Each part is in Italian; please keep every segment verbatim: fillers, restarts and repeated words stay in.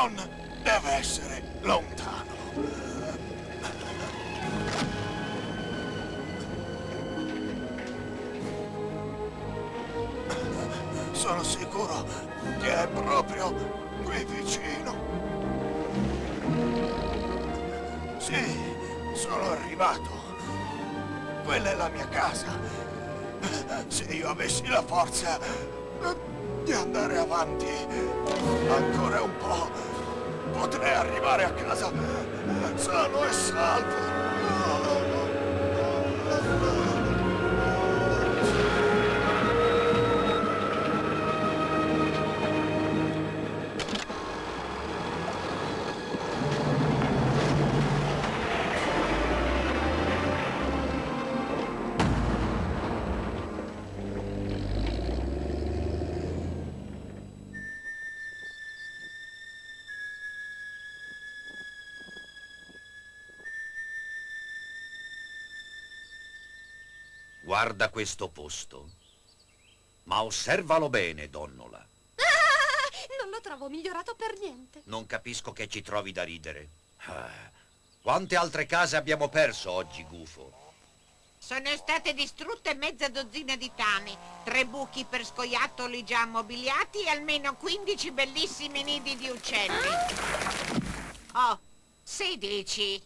Non deve essere lontano. Sono sicuro che è proprio qui vicino. Sì, sono arrivato. Quella è la mia casa. Se io avessi la forza di andare avanti ancora un po', potrei arrivare a casa sano e salvo. Guarda questo posto, ma osservalo bene, donnola. Ah, non lo trovo migliorato per niente. Non capisco che ci trovi da ridere. Ah, quante altre case abbiamo perso oggi, gufo? Sono state distrutte mezza dozzina di tane, tre buchi per scoiattoli già ammobiliati e almeno quindici bellissimi nidi di uccelli. Oh, sedici.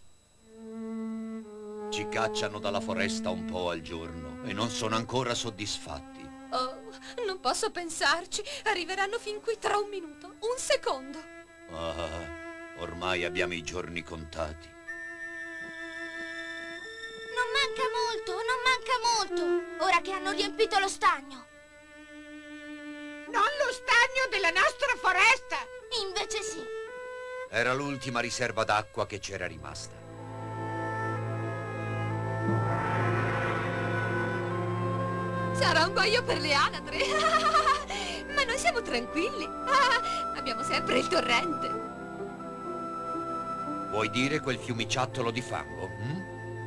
Ci cacciano dalla foresta un po' al giorno e non sono ancora soddisfatti. Oh, non posso pensarci. Arriveranno fin qui tra un minuto, un secondo. Ah, ormai abbiamo i giorni contati. Non manca molto, non manca molto. Ora che hanno riempito lo stagno. Non lo stagno della nostra foresta! Invece sì. Era l'ultima riserva d'acqua che c'era rimasta. Sarà un guaio per le anatre. Ma noi siamo tranquilli. Abbiamo sempre il torrente. Vuoi dire quel fiumiciattolo di fango? Hm?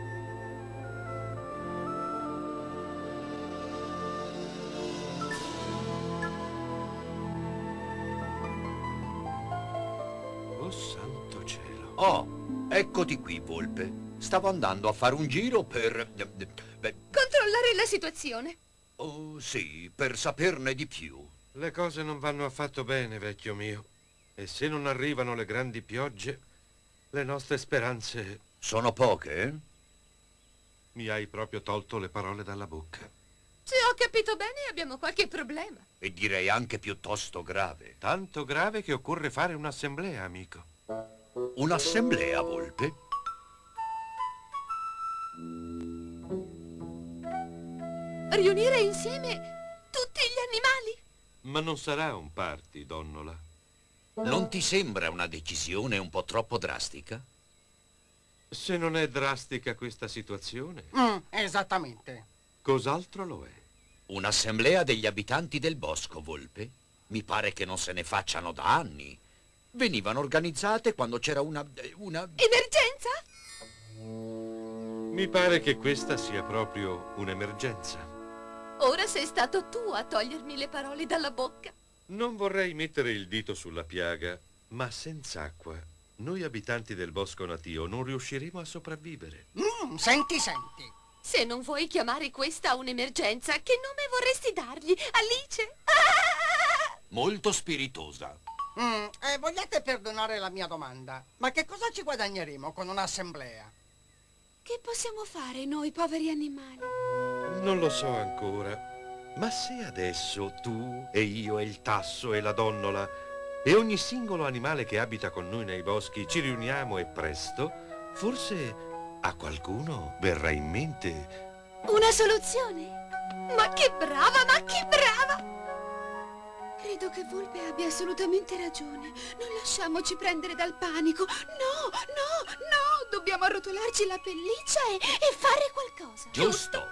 Oh, santo cielo. Oh, eccoti qui, volpe. Stavo andando a fare un giro per... Beh, controllare la situazione. oh, sì, per saperne di più. Le cose non vanno affatto bene, vecchio mio. E se non arrivano le grandi piogge, le nostre speranze... Sono poche, eh? Mi hai proprio tolto le parole dalla bocca. Se ho capito bene, abbiamo qualche problema. E direi anche piuttosto grave. Tanto grave che occorre fare un'assemblea, amico. Un'assemblea, volpe? Riunire insieme tutti gli animali? Ma non sarà un party, donnola. Non ti sembra una decisione un po' troppo drastica? Se non è drastica questa situazione, Mm, esattamente. cos'altro lo è? Un'assemblea degli abitanti del bosco, volpe? Mi pare che non se ne facciano da anni. Venivano organizzate quando c'era una... una... Emergenza? Mi pare che questa sia proprio un'emergenza. Ora sei stato tu a togliermi le parole dalla bocca. Non vorrei mettere il dito sulla piaga, ma senza acqua, noi abitanti del bosco natio non riusciremo a sopravvivere. Mm, senti, senti. Se non vuoi chiamare questa un'emergenza, che nome vorresti dargli? Alice? Molto spiritosa. Mm, eh, vogliate perdonare la mia domanda, ma che cosa ci guadagneremo con un'assemblea? Che possiamo fare noi, poveri animali? Non lo so ancora, ma se adesso tu e io e il tasso e la donnola e ogni singolo animale che abita con noi nei boschi ci riuniamo e presto, forse a qualcuno verrà in mente... Una soluzione? Ma che brava, ma che brava! Credo che Volpe abbia assolutamente ragione. Non lasciamoci prendere dal panico. No, no, no! Dobbiamo arrotolarci la pelliccia e, e fare qualcosa. Giusto.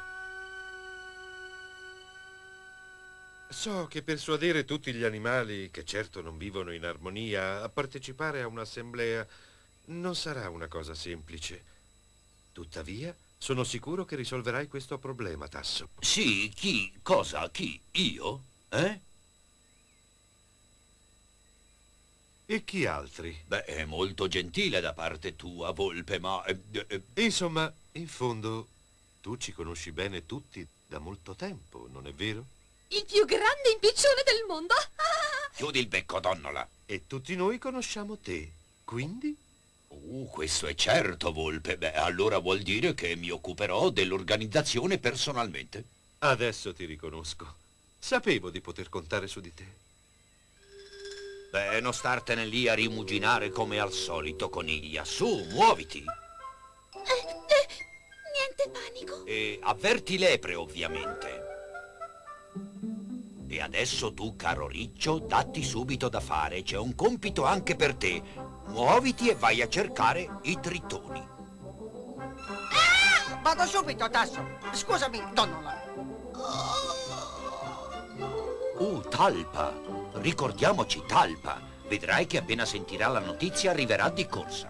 So che persuadere tutti gli animali, che certo non vivono in armonia, a partecipare a un'assemblea non sarà una cosa semplice. Tuttavia, sono sicuro che risolverai questo problema, Tasso. Sì, chi? Cosa? Chi? Io? Eh? E chi altri? Beh, è molto gentile da parte tua, Volpe, ma... eh, eh, Insomma, in fondo, tu ci conosci bene tutti da molto tempo, non è vero? Il più grande impiccione del mondo. Chiudi il becco, donnola. E tutti noi conosciamo te, quindi? Uh, questo è certo, Volpe. Beh, allora vuol dire che mi occuperò dell'organizzazione personalmente. Adesso ti riconosco. Sapevo di poter contare su di te. Beh, non startene lì a rimuginare come al solito, coniglia. Su, muoviti. Eh, eh, niente panico. E avverti lepre, ovviamente. E adesso tu, caro riccio, datti subito da fare. C'è un compito anche per te. Muoviti e vai a cercare i tritoni. Ah! Vado subito, Tasso. Scusami, donnola. Uh, talpa. Ricordiamoci talpa. Vedrai che appena sentirà la notizia arriverà di corsa.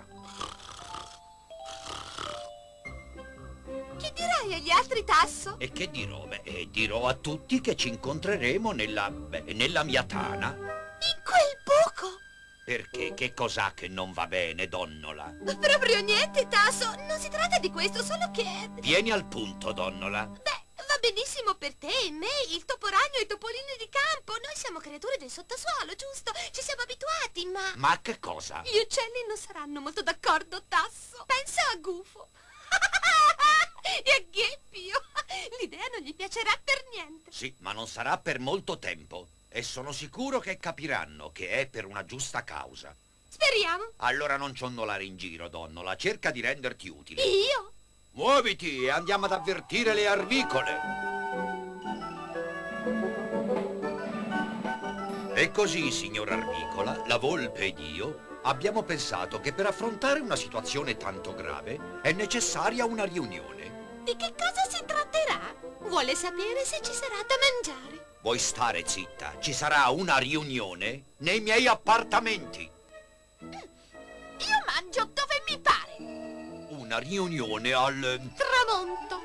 Che dirai agli altri, Tasso? E che dirò? Beh, eh, dirò a tutti che ci incontreremo nella... beh, nella mia tana. In quel buco? Perché? Che cos'ha che non va bene, donnola? Proprio niente, Tasso. Non si tratta di questo, solo che... Vieni al punto, donnola. Beh, va benissimo per te e me, il toporagno e i topolini di campo. Noi siamo creature del sottosuolo, giusto? Ci siamo abituati, ma... Ma che cosa? Gli uccelli non saranno molto d'accordo, Tasso. Pensa a Gufo. E a Gheppio. L'idea non gli piacerà per niente. Sì, ma non sarà per molto tempo. E sono sicuro che capiranno che è per una giusta causa. Speriamo. Allora non ciondolare in giro, donnola. Cerca di renderti utile. Io? Muoviti e andiamo ad avvertire le arvicole. E così, signor Arvicola, la volpe ed io abbiamo pensato che per affrontare una situazione tanto grave è necessaria una riunione. Di che cosa si tratterà? Vuole sapere se ci sarà da mangiare. Vuoi stare zitta? Ci sarà una riunione nei miei appartamenti. Io mangio dove mi pare. Una riunione al... Tramonto.